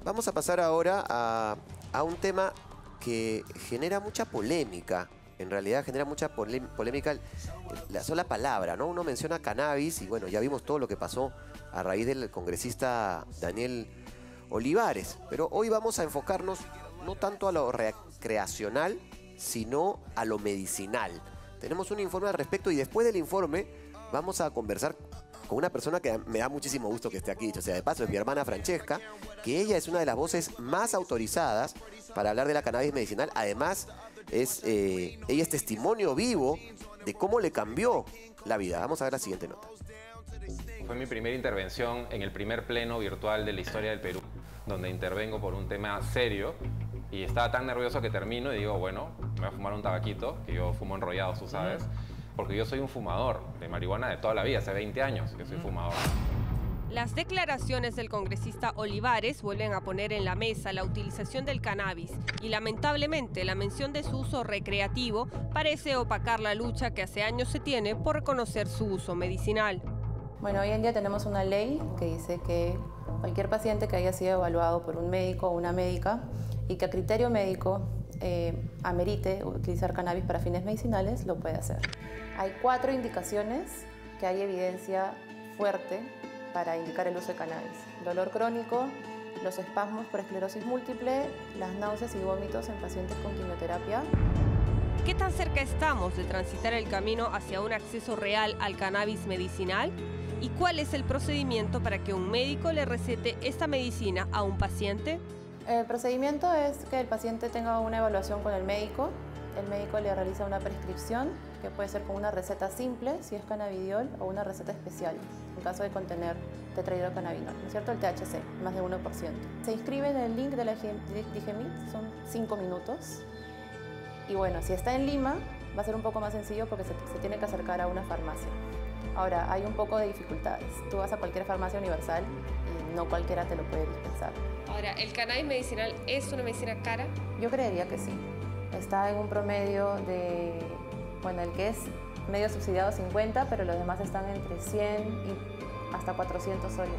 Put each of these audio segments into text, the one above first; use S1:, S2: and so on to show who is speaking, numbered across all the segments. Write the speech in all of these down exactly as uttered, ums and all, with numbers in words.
S1: Vamos a pasar ahora a, a un tema que genera mucha polémica. En realidad genera mucha polémica la sola palabra, ¿no? Uno menciona cannabis y bueno, ya vimos todo lo que pasó a raíz del congresista Daniel Olivares. Pero hoy vamos a enfocarnos no tanto a lo recreacional, sino a lo medicinal. Tenemos un informe al respecto y después del informe vamos a conversar con una persona que me da muchísimo gusto que esté aquí, dicho sea de paso, es mi hermana Francesca, que ella es una de las voces más autorizadas para hablar de la cannabis medicinal. Además, es, eh, ella es testimonio vivo de cómo le cambió la vida. Vamos a ver la siguiente nota.
S2: Fue mi primera intervención en el primer pleno virtual de la historia del Perú, donde intervengo por un tema serio y estaba tan nervioso que termino y digo, bueno, me voy a fumar un tabaquito, que yo fumo enrollado, tú sabes, porque yo soy un fumador de marihuana de toda la vida, hace veinte años que soy fumador.
S3: Las declaraciones del congresista Olivares vuelven a poner en la mesa la utilización del cannabis y lamentablemente la mención de su uso recreativo parece opacar la lucha que hace años se tiene por reconocer su uso medicinal.
S4: Bueno, hoy en día tenemos una ley que dice que cualquier paciente que haya sido evaluado por un médico o una médica y que a criterio médico eh, amerite utilizar cannabis para fines medicinales, lo puede hacer. Hay cuatro indicaciones que hay evidencia fuerte para indicar el uso de cannabis: dolor crónico, los espasmos por esclerosis múltiple, las náuseas y vómitos en pacientes con quimioterapia.
S3: ¿Qué tan cerca estamos de transitar el camino hacia un acceso real al cannabis medicinal? ¿Y cuál es el procedimiento para que un médico le recete esta medicina a un paciente?
S4: El procedimiento es que el paciente tenga una evaluación con el médico. El médico le realiza una prescripción, que puede ser con una receta simple, si es cannabidiol, o una receta especial, en caso de contener tetrahidrocannabinol, ¿no es cierto? El T H C, más de uno por ciento. Se inscribe en el link de la Digemit, son cinco minutos. Y bueno, si está en Lima, va a ser un poco más sencillo porque se, se tiene que acercar a una farmacia. Ahora, hay un poco de dificultades. Tú vas a cualquier farmacia universal y no cualquiera te lo puede dispensar.
S3: Ahora, ¿el cannabis medicinal es una medicina cara?
S4: Yo creería que sí. Está en un promedio de, bueno, el que es medio subsidiado cincuenta, pero los demás están entre cien y hasta cuatrocientos soles.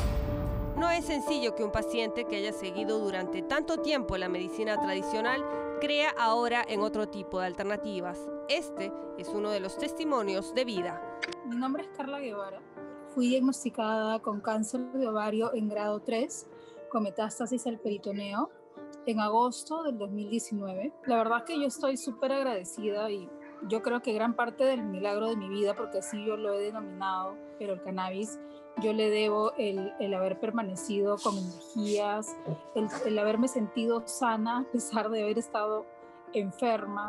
S3: No es sencillo que un paciente que haya seguido durante tanto tiempo la medicina tradicional crea ahora en otro tipo de alternativas. Este es uno de los testimonios de vida.
S5: Mi nombre es Carla Guevara. Fui diagnosticada con cáncer de ovario en grado tres, con metástasis al peritoneo, en agosto del dos mil diecinueve. La verdad que yo estoy súper agradecida y yo creo que gran parte del milagro de mi vida, porque así yo lo he denominado, pero el cannabis, yo le debo el, el haber permanecido con energías, el, el haberme sentido sana a pesar de haber estado enferma.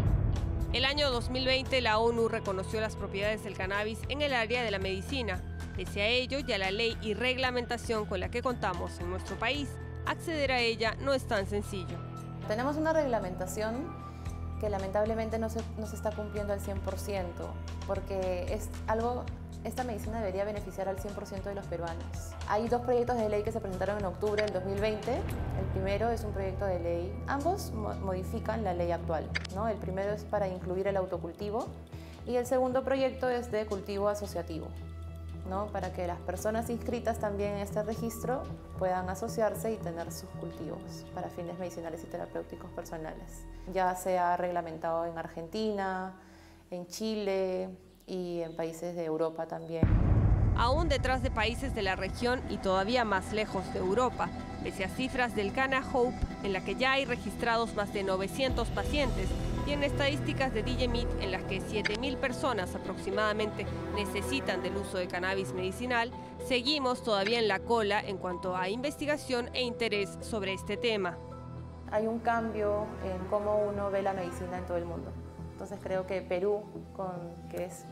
S3: El año dos mil veinte la ONU reconoció las propiedades del cannabis en el área de la medicina. Pese a ello, ya la ley y reglamentación con la que contamos en nuestro país, acceder a ella no es tan sencillo.
S4: Tenemos una reglamentación que lamentablemente no se, no se está cumpliendo al cien por ciento, porque es algo, esta medicina debería beneficiar al cien por ciento de los peruanos. Hay dos proyectos de ley que se presentaron en octubre del dos mil veinte. El primero es un proyecto de ley, ambos mo modifican la ley actual, ¿no? El primero es para incluir el autocultivo y el segundo proyecto es de cultivo asociativo, ¿no? Para que las personas inscritas también en este registro puedan asociarse y tener sus cultivos para fines medicinales y terapéuticos personales. Ya se ha reglamentado en Argentina, en Chile y en países de Europa también.
S3: Aún detrás de países de la región y todavía más lejos de Europa, pese a cifras del Canna Hope, en la que ya hay registrados más de novecientos pacientes, y en estadísticas de Digemit en las que siete mil personas aproximadamente necesitan del uso de cannabis medicinal, seguimos todavía en la cola en cuanto a investigación e interés sobre este tema.
S4: Hay un cambio en cómo uno ve la medicina en todo el mundo. Entonces creo que Perú, con, que es,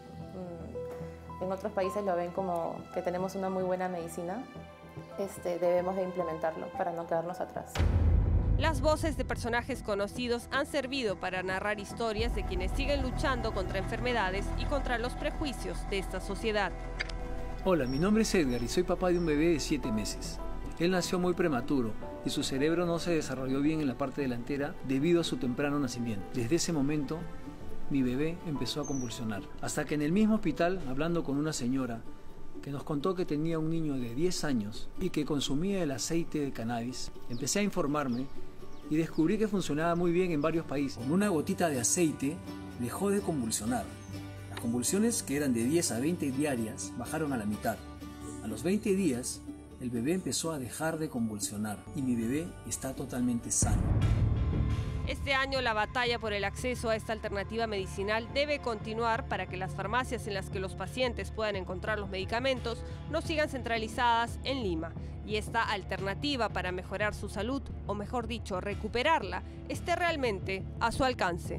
S4: mmm, en otros países lo ven como que tenemos una muy buena medicina, este, debemos de implementarlo para no quedarnos atrás.
S3: Las voces de personajes conocidos han servido para narrar historias de quienes siguen luchando contra enfermedades y contra los prejuicios de esta sociedad.
S6: Hola, mi nombre es Edgar y soy papá de un bebé de siete meses. Él nació muy prematuro y su cerebro no se desarrolló bien en la parte delantera debido a su temprano nacimiento. Desde ese momento, mi bebé empezó a convulsionar. Hasta que en el mismo hospital, hablando con una señora que nos contó que tenía un niño de diez años y que consumía el aceite de cannabis, empecé a informarme y descubrí que funcionaba muy bien en varios países. Con una gotita de aceite dejó de convulsionar. Las convulsiones, que eran de diez a veinte diarias, bajaron a la mitad. A los veinte días, el bebé empezó a dejar de convulsionar y mi bebé está totalmente sano.
S3: Este año la batalla por el acceso a esta alternativa medicinal debe continuar para que las farmacias en las que los pacientes puedan encontrar los medicamentos no sigan centralizadas en Lima y esta alternativa para mejorar su salud, o mejor dicho, recuperarla, esté realmente a su alcance.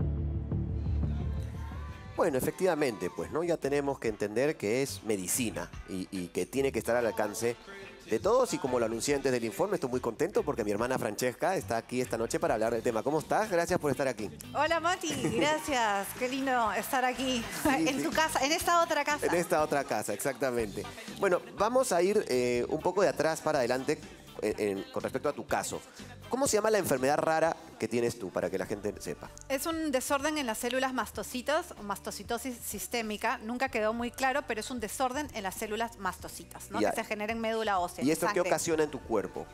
S1: Bueno, efectivamente, pues no, ya tenemos que entender que es medicina y, y que tiene que estar al alcance de todos, y como lo anuncié antes del informe, estoy muy contento porque mi hermana Francesca está aquí esta noche para hablar del tema. ¿Cómo estás? Gracias por estar aquí.
S7: Hola Mati, gracias. Qué lindo estar aquí, sí, en sí. tu casa, en esta otra casa.
S1: En esta otra casa, exactamente. Bueno, vamos a ir eh, un poco de atrás para adelante en, en, con respecto a tu caso. ¿Cómo se llama la enfermedad rara que tienes tú, para que la gente sepa?
S7: Es un desorden en las células mastocitas, o mastocitosis sistémica. Nunca quedó muy claro, pero es un desorden en las células mastocitas, ¿no? Que se genera en médula ósea.
S1: ¿Y esto qué ocasiona en tu cuerpo?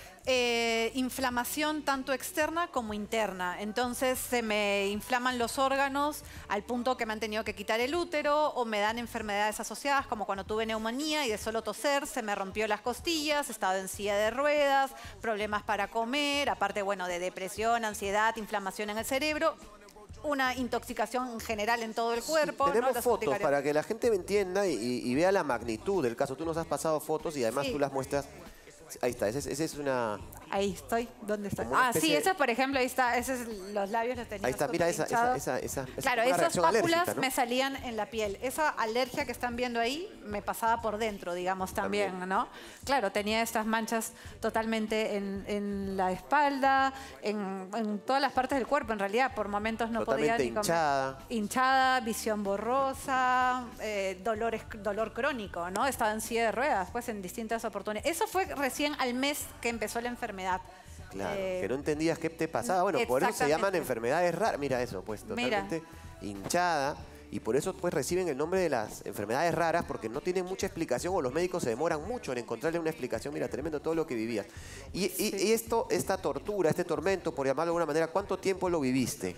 S7: Eh, inflamación tanto externa como interna. Entonces se me inflaman los órganos al punto que me han tenido que quitar el útero, o me dan enfermedades asociadas como cuando tuve neumonía y de solo toser se me rompió las costillas, he estado en silla de ruedas, problemas para comer, aparte bueno de depresión, ansiedad, inflamación en el cerebro. Una intoxicación en general en todo el cuerpo.
S1: Sí, tenemos
S7: ¿no?
S1: fotos para que la gente me entienda y, y vea la magnitud del caso. Tú nos has pasado fotos y además sí. tú las muestras. Ahí está, esa es una...
S7: Ahí estoy, ¿dónde estoy? Ah, sí, esa por ejemplo, ahí está, esos los labios los tenía.
S1: Ahí está, mira esa, esa, esa, esa, esa...
S7: Claro, esas pápulas, ¿no?, me salían en la piel. Esa alergia que están viendo ahí me pasaba por dentro, digamos, también, también. ¿no? Claro, tenía estas manchas totalmente en, en la espalda, en, en todas las partes del cuerpo, en realidad, por momentos no
S1: totalmente
S7: podía ni comer.
S1: hinchada.
S7: Hinchada, visión borrosa, eh, dolores, dolor crónico, ¿no? Estaba en silla de ruedas, pues, en distintas oportunidades. Eso fue recién al mes que empezó la enfermedad.
S1: Claro,
S7: eh,
S1: que no entendías qué te pasaba. Bueno, por eso se llaman enfermedades raras. Mira eso, pues, totalmente Mira. hinchada. Y por eso pues reciben el nombre de las enfermedades raras, porque no tienen mucha explicación o los médicos se demoran mucho en encontrarle una explicación. Mira, tremendo todo lo que vivías. Y, sí. y, y esto, esta tortura, este tormento, por llamarlo de alguna manera, ¿cuánto tiempo lo viviste?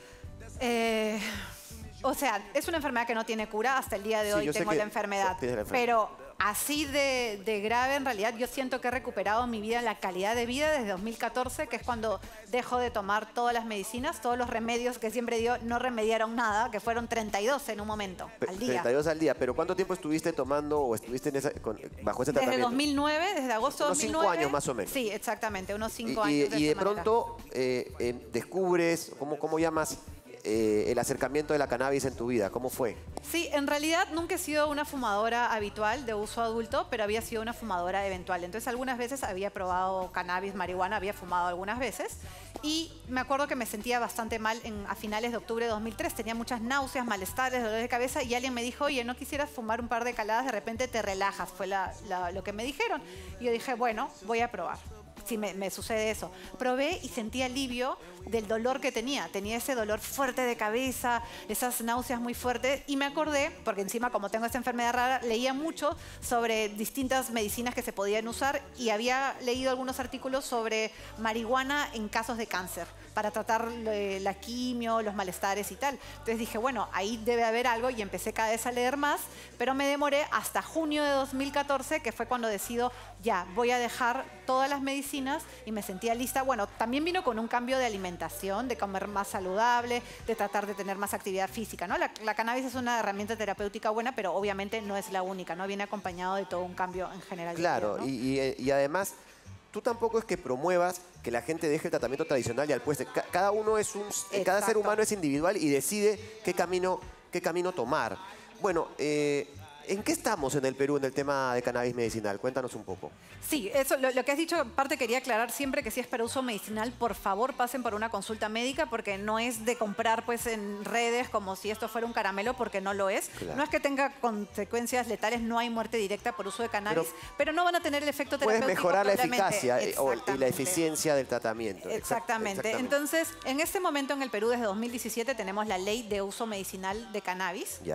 S7: Eh, o sea, es una enfermedad que no tiene cura. Hasta el día de sí, hoy tengo la enfermedad. la enfermedad. Pero así de, de grave, en realidad, yo siento que he recuperado mi vida, la calidad de vida desde dos mil catorce, que es cuando dejo de tomar todas las medicinas, todos los remedios que siempre digo no remediaron nada, que fueron treinta y dos en un momento, al día.
S1: treinta y dos al día, pero ¿cuánto tiempo estuviste tomando o estuviste en esa, con, bajo ese tratamiento?
S7: Desde dos mil nueve, desde agosto de dos mil nueve.
S1: Unos cinco años más o menos.
S7: Sí, exactamente, unos cinco
S1: y,
S7: años.
S1: Y de, y de pronto eh, eh, descubres, ¿cómo, cómo llamas? Eh, el acercamiento de la cannabis en tu vida, ¿cómo fue?
S7: Sí, en realidad nunca he sido una fumadora habitual de uso adulto, pero había sido una fumadora eventual. Entonces algunas veces había probado cannabis, marihuana, había fumado algunas veces. Y me acuerdo que me sentía bastante mal en, a finales de octubre de dos mil tres. Tenía muchas náuseas, malestares, dolores de cabeza y alguien me dijo, oye, ¿no quisieras fumar un par de caladas? De repente te relajas, fue la, la, lo que me dijeron. Y yo dije, bueno, voy a probar. Si me, me sucede eso. Probé y sentí alivio del dolor que tenía. Tenía ese dolor fuerte de cabeza, esas náuseas muy fuertes. Y me acordé, porque encima como tengo esta enfermedad rara, leía mucho sobre distintas medicinas que se podían usar y había leído algunos artículos sobre marihuana en casos de cáncer para tratar la quimio, los malestares y tal. Entonces dije, bueno, ahí debe haber algo y empecé cada vez a leer más, pero me demoré hasta junio de dos mil catorce, que fue cuando decido, ya, voy a dejar todas las medicinas y me sentía lista. Bueno, también vino con un cambio de alimentación, de comer más saludable, de tratar de tener más actividad física, ¿no? La, la cannabis es una herramienta terapéutica buena, pero obviamente no es la única, ¿no? Viene acompañado de todo un cambio en general.
S1: Claro,
S7: ¿no?
S1: y, y, y además, tú tampoco es que promuevas que la gente deje el tratamiento tradicional y al puesto. Cada uno es un, Exacto. cada ser humano es individual y decide qué camino, qué camino tomar. Bueno, eh, ¿en qué estamos en el Perú en el tema de cannabis medicinal? Cuéntanos un poco.
S7: Sí, eso, lo, lo que has dicho, aparte quería aclarar siempre que si es para uso medicinal, por favor pasen por una consulta médica porque no es de comprar pues en redes como si esto fuera un caramelo, porque no lo es. Claro. No es que tenga consecuencias letales, no hay muerte directa por uso de cannabis, pero, pero no van a tener el efecto terapéutico.
S1: Puedes mejorar la eficacia o, y la eficiencia del tratamiento.
S7: Exactamente. Exactamente. Entonces, en este momento en el Perú, desde dos mil diecisiete, tenemos la ley de uso medicinal de cannabis.
S1: Ya.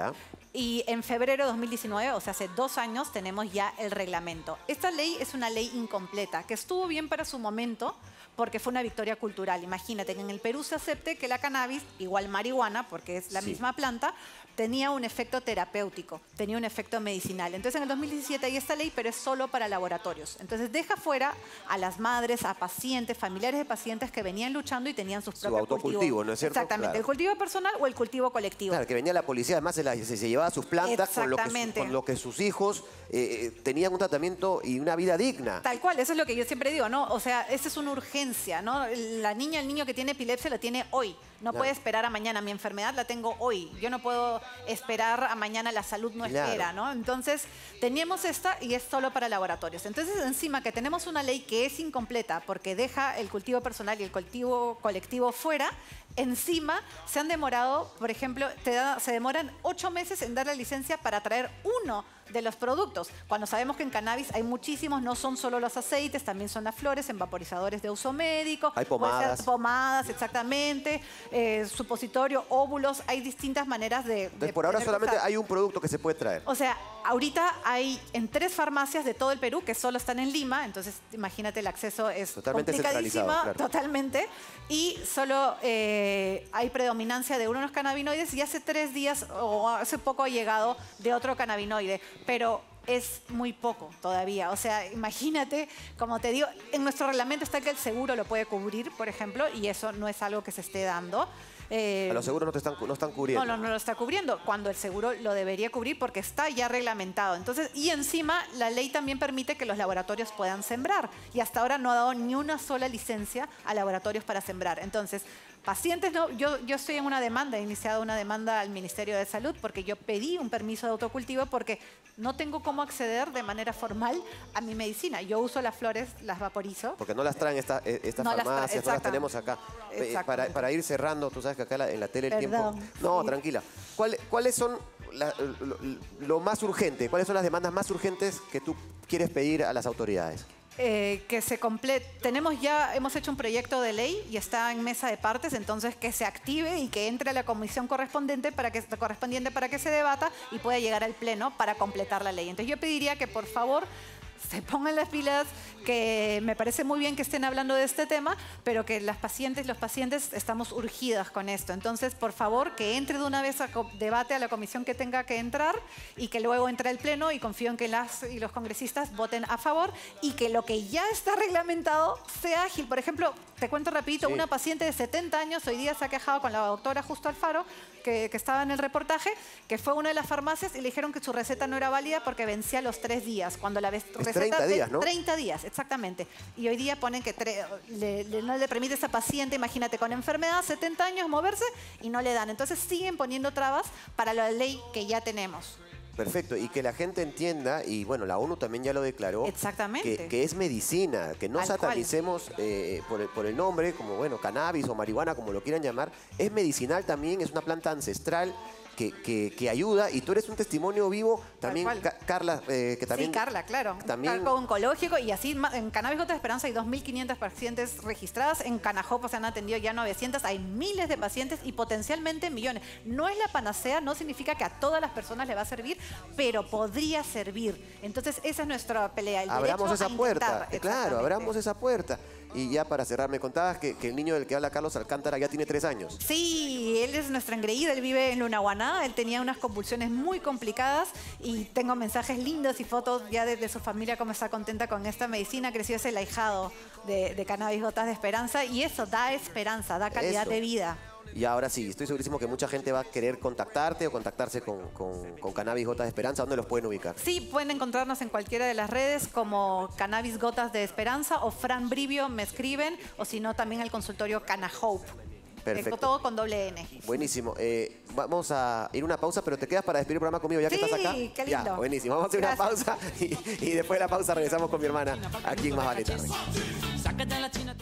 S7: Y en febrero de dos mil diecinueve, o sea, hace dos años, tenemos ya el reglamento. Esta ley es una ley incompleta, que estuvo bien para su momento, porque fue una victoria cultural. Imagínate que en el Perú se acepte que la cannabis, igual marihuana, porque es la
S1: Sí.
S7: misma planta, tenía un efecto terapéutico, tenía un efecto medicinal. Entonces en el dos mil diecisiete hay esta ley, pero es solo para laboratorios. Entonces deja fuera a las madres, a pacientes, familiares de pacientes que venían luchando y tenían sus
S1: Su
S7: propios
S1: autocultivo,
S7: cultivos.
S1: ¿no es cierto?
S7: Exactamente,
S1: Claro.
S7: el cultivo personal o el cultivo colectivo.
S1: Claro, que venía la policía, además se, la- se- se llevaba sus plantas con lo, que su-
S7: Exactamente.
S1: con lo que sus hijos eh, eh, tenían un tratamiento y una vida digna.
S7: Tal cual, eso es lo que yo siempre digo, ¿no? O sea, esa es una urgencia, ¿no? La niña, el niño que tiene epilepsia la tiene hoy. No
S1: Claro.
S7: puede esperar a mañana. Mi enfermedad la tengo hoy. Yo no puedo esperar a mañana, la salud no
S1: Claro.
S7: espera, ¿no? Entonces, teníamos esta y es solo para laboratorios. Entonces, encima que tenemos una ley que es incompleta porque deja el cultivo personal y el cultivo colectivo fuera, encima se han demorado, por ejemplo, te da- se demoran ocho meses en dar la licencia para traer uno de los productos. Cuando sabemos que en cannabis hay muchísimos, no son solo los aceites, también son las flores en vaporizadores de uso médico.
S1: Hay
S7: puede ser
S1: pomadas.
S7: pomadas, exactamente, eh, supositorio, óvulos, hay distintas maneras de...
S1: Entonces,
S7: de
S1: por ahora
S7: poder
S1: solamente
S7: usar.
S1: hay un producto que se puede traer.
S7: O sea, ahorita hay en tres farmacias de todo el Perú que solo están en Lima, entonces imagínate el acceso es
S1: Totalmente
S7: complicadísima,
S1: centralizado, claro.
S7: totalmente, y solo eh, hay predominancia de uno de los cannabinoides y hace tres días o hace poco ha llegado de otro cannabinoide, pero es muy poco todavía. O sea, imagínate, como te digo, en nuestro reglamento está que el seguro lo puede cubrir, por ejemplo, y eso no es algo que se esté dando. Eh,
S1: A los seguros no, te están, no están cubriendo.
S7: no, no, no lo está cubriendo, cuando el seguro lo debería cubrir porque está ya reglamentado. Entonces, y encima la ley también permite que los laboratorios puedan sembrar. Y hasta ahora no ha dado ni una sola licencia a laboratorios para sembrar. Entonces, pacientes, no, yo, yo estoy en una demanda, he iniciado una demanda al Ministerio de Salud porque yo pedí un permiso de autocultivo porque no tengo cómo acceder de manera formal a mi medicina. Yo uso las flores, las vaporizo.
S1: Porque no las traen esta- eh, estas
S7: No las traen,
S1: farmacias, no las
S7: exacto.
S1: tenemos acá. Eh, Para,
S7: Exactamente.
S1: para ir cerrando, tú sabes que acá la- en la tele el
S7: Perdón,
S1: tiempo... No,
S7: sí.
S1: tranquila. ¿Cuál- ¿Cuáles son la- lo, lo más urgente? ¿Cuáles son las demandas más urgentes que tú quieres pedir a las autoridades?
S7: Eh, que se complete. Tenemos ya, hemos hecho un proyecto de ley y está en mesa de partes, entonces que se active y que entre a la comisión correspondiente para que, correspondiente para que se debata y pueda llegar al pleno para completar la ley. Entonces yo pediría que por favor se pongan las pilas, que me parece muy bien que estén hablando de este tema, pero que las pacientes, los pacientes estamos urgidas con esto. Entonces, por favor, que entre de una vez a co- debate a la comisión que tenga que entrar y que luego entre al pleno y confío en que las y los congresistas voten a favor y que lo que ya está reglamentado sea ágil. Por ejemplo, te cuento rapidito,
S1: Sí.
S7: una paciente de setenta años hoy día se ha quejado con la doctora Justo Alfaro, que, que estaba en el reportaje, que fue a una de las farmacias y le dijeron que su receta no era válida porque vencía los tres días. Cuando la ves- receta
S1: treinta
S7: de-
S1: días, ¿no?
S7: treinta días, exactamente. Y hoy día ponen que tre- le- le- no le permite a esa paciente, imagínate, con enfermedad, setenta años, moverse y no le dan. Entonces siguen poniendo trabas para la ley que ya tenemos.
S1: Perfecto, y que la gente entienda, y bueno, la ONU también ya lo declaró,
S7: Exactamente.
S1: que, que es medicina, que no
S7: Tal cual.
S1: satanicemos eh, por, el, por el nombre, como bueno, cannabis o marihuana, como lo quieran llamar, es medicinal también, es una planta ancestral que, que- que ayuda, y tú eres un testimonio vivo, también
S7: cual.
S1: Ca- Carla, eh, que también...
S7: Sí, Carla, claro.
S1: también-
S7: Cargo oncológico y así ma- en Cannabis Gotas de Esperanza hay dos mil quinientas pacientes registradas. En Canajopa se han atendido ya novecientos. Hay miles de pacientes y potencialmente millones. No es la panacea, no significa que a todas las personas le va a servir, pero podría servir. Entonces esa es nuestra pelea. El
S1: Abramos
S7: derecho
S1: esa
S7: a
S1: puerta,
S7: intentar.
S1: eh, claro,
S7: Exactamente.
S1: abramos esa puerta. Y ya para cerrar, me contabas que, que el niño del que habla Carlos Alcántara ya tiene tres años.
S7: Sí, él es nuestra engreída, él vive en Lunahuaná, él tenía unas convulsiones muy complicadas y tengo mensajes lindos y fotos ya de, de su familia, cómo está contenta con esta medicina, creció ese ahijado de, de Cannabis Gotas de Esperanza y eso da esperanza, da calidad
S1: Eso.
S7: de vida.
S1: Y ahora sí, estoy segurísimo que mucha gente va a querer contactarte o contactarse con, con, con Cannabis Gotas de Esperanza. ¿Dónde los pueden ubicar?
S7: Sí, pueden encontrarnos en cualquiera de las redes como Cannabis Gotas de Esperanza o Fran Brivio, me escriben, o si no también el consultorio Cana Hope.
S1: Perfecto.
S7: Eh, Todo con doble N.
S1: Buenísimo. Eh, vamos a ir a una pausa, pero te quedas para despedir el programa conmigo ya que
S7: Sí,
S1: estás acá.
S7: qué
S1: Ya,
S7: lindo.
S1: buenísimo. Vamos a hacer una
S7: Gracias.
S1: pausa y, y después de la pausa regresamos con mi hermana aquí en Más Vale Tarde.
S8: Sácate la china.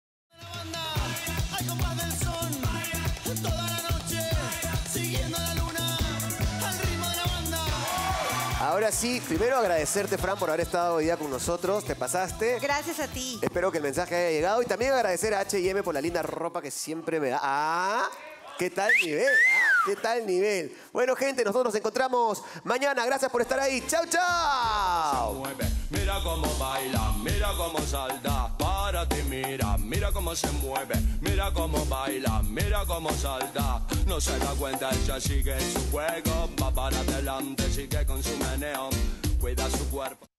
S8: Al compás del son, toda la noche, siguiendo la luna, al ritmo de la banda.
S1: Ahora sí, primero agradecerte, Fran, por haber estado hoy día con nosotros. Te pasaste.
S7: Gracias a ti.
S1: Espero que el mensaje haya llegado. Y también agradecer a H y M por la linda ropa que siempre me da. ¡Ah! ¿Qué tal nivel? ¿Ah? ¿Qué tal nivel? Bueno, gente, nosotros nos encontramos mañana. Gracias por estar ahí. ¡Chau, chau!
S8: Mira cómo baila, mira cómo salta. Para ti, mira, mira cómo se mueve. Mira cómo baila, mira cómo salta. No se da cuenta, ella sigue su juego. Va para adelante, sigue con su meneo. Cuida su cuerpo.